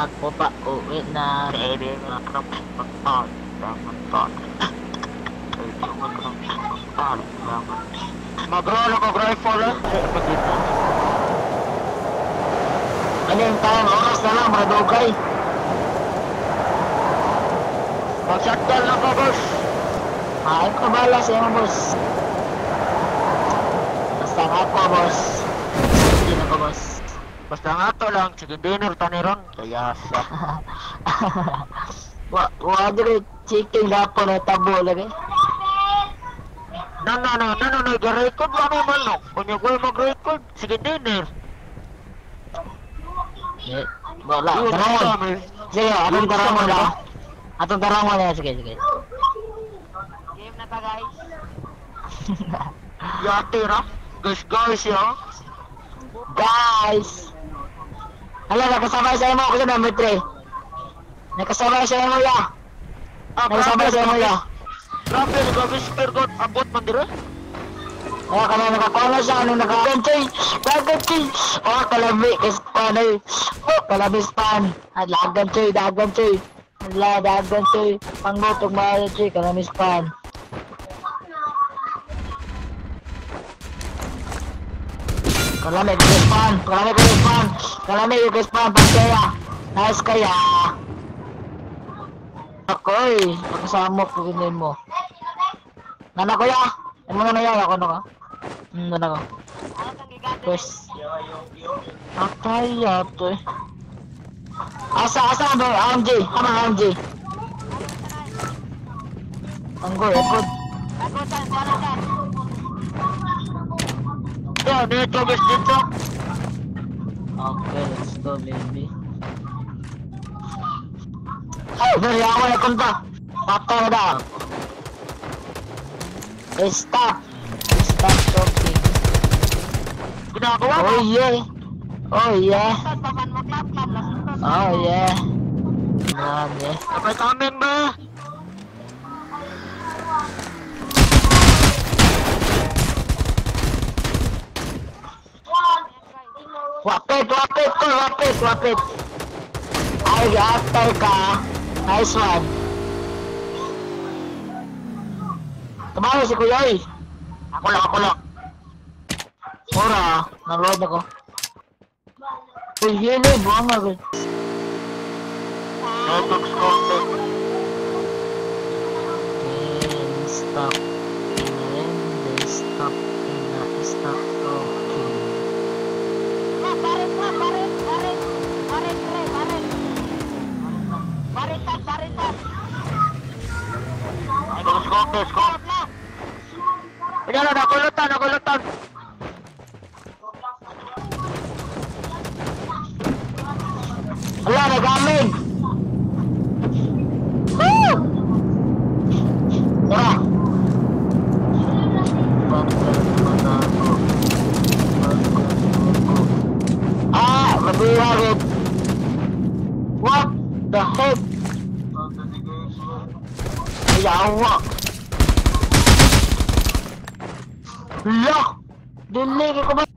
Ako pa uwi na. Ready na pagpapag. Mag-roll ako rifle eh. Ano yung time? Oras na lang, mga dugay. Mag-shotgun lang ko, boss. Ay ko bala sa iyo, boss. Basta nga ako, boss. Hindi na ko, boss. Basta nga to lang, chicken dinner taniron. Kaya sa... Wadri, chicken gapo na tabo lagi. No, ga-record ba naman, no? Kung yung mag-record, chicken dinner. Wala, tarangon. Sige, atong tarangon lang. Atong tarangon lang, sige. Game na ta, guys. Yate na. Guys, ya. Guys. Hala, nakasabay sa imo ako sa number 3. Nakasabay sa imo, ya. Nakasabay sa imo, ya. Grabe, nag-whisper ko. Abot man dire. Oh, kana nakakuha siya, ano nakagantoy. Oh, kalabi, kispan ay. Oh, kalabi span. Dagantoy. Dagantoy. Pangutog maayo, choy, kalabi span. Kalami ko span, pagkaya. Nice kaya. Ako'y, pagkasamok ko ganyan mo. Nana ko ya. Ano mo na yawa ko na ka? Nana ko. Pues. Atay yato eh. Asa ba? AMG. Ano AMG? Anggo, ekod. Yeah, dito guys dito. Okay, let's go baby. Ay, dari ako na kunta. Patay na. Stop talking. Ginagawa mo? Oh yeah. Grabe. Kapay kamen ba? Wapit. Ay, after ka. Nice one. Tumawa si Kuya eh. Ako lang. Ora, nag-load ako. Uy, yun eh, buwang nga rin. Network content. And stop. Okay. Barit. Ay, scope. Ayan na, nakulutan. Wala, nagamig! Woo! Tara! Mabiharap! What the heck? Ayawa! Lock! Dilig ko ba?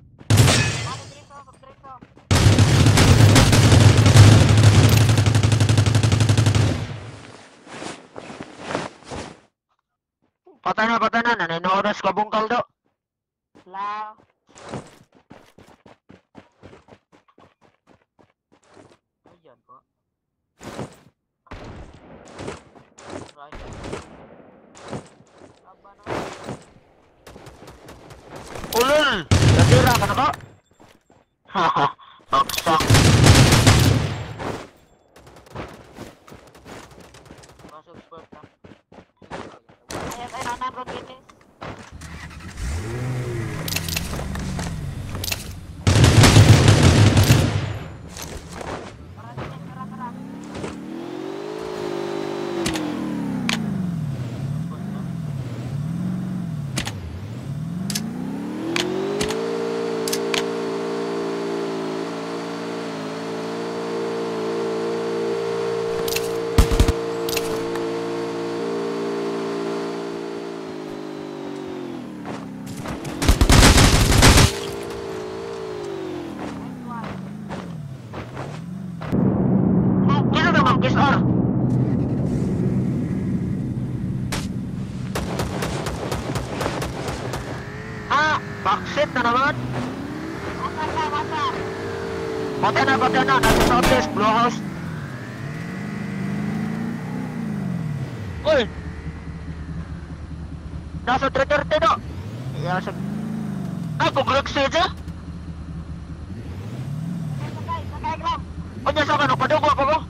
Patay na, naninoras ka bungkal do. Lao. Ayan po. Ulul! Natira ka na ba? Haha, baksak. Masuk sport ka. Ay, nanabog gini. Backseat na naman. Patay na. Nasa southeast, blue house. Uy! Nasa 330 no? Iya, ay, kung siya? Sakay lang. Kanya sa kano, padugo ako ko.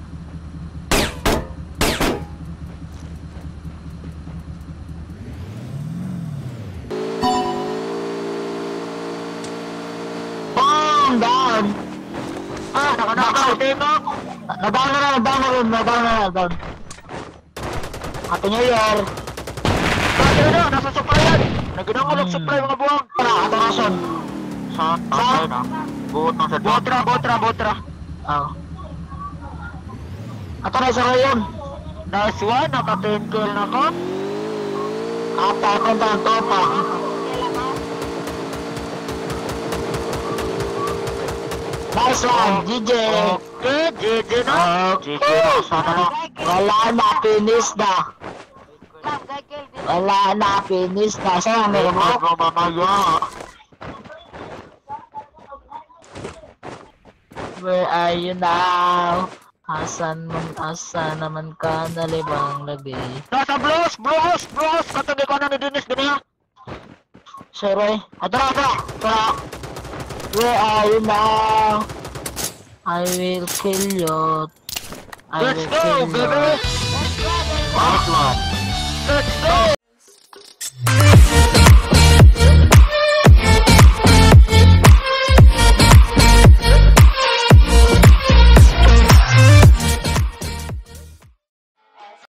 Down! Ah, naka-tingok! Nag-down. Happy New Year! Bakit na, nasa supplyan! Naginangulog supply mga buwang! Para, ato rason. Saan? Na? Buot ng sa Botra. Oo. Ato na isa rayon. Nice one, naka-10 kill na ko. At ako na ang topa. Nice one, GG! Okay, GG na. GG na, sana na. Wala na, finish na. Saan ang meron mo? Mamaya. Where are you now? Asan naman ka nalibang labi? Nasa blues! Katabi ko na ni Dennis ganyan. Sorry. Atara. Where are you now? I will kill you. Let's go, baby! Let's go!